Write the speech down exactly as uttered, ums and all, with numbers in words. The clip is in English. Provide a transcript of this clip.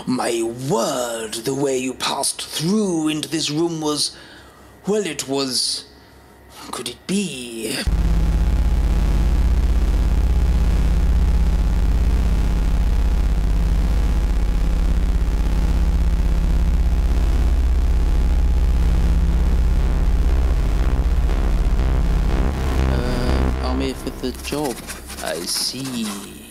My word, the way you passed through into this room was... well, it was... could it be... Um, I'm here for the job. I see.